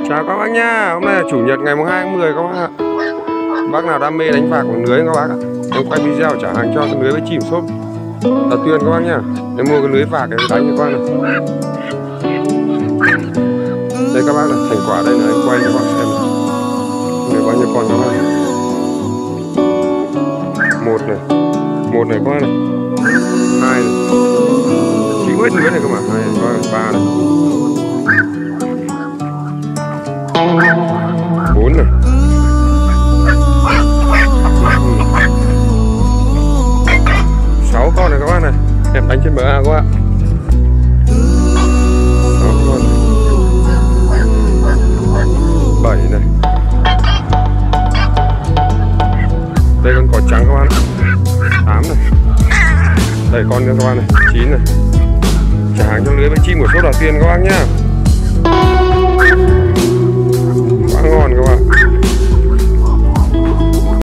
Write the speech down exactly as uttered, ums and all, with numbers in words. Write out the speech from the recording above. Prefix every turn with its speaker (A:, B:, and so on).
A: Chào các bác nhá, hôm nay là chủ nhật ngày hai tháng mười các bác ạ. Bác nào đam mê đánh phạc bằng lưới các bác ạ, em quay video trả hàng cho cái lưới với chìm xốp là Tuyên các bác nhá. Em mua cái lưới phạc để đánh cho các bác này. Đây các bác này, thành quả đây là em quay cho các bác xem này. Này bao nhiêu con các bác này. Một này, một này các bác này, hai này, chỉ có ít lưới này các bạn, hai này, ba này, bốn này, sáu con này các bác này, em đánh trên bờ A các bạn. Sáu con này, bảy này, đây con cò trắng các bạn, tám này, đây con nữa các bạn này, chín này. Trả hàng cho lưới với chim của số đầu tiên các bác nhá.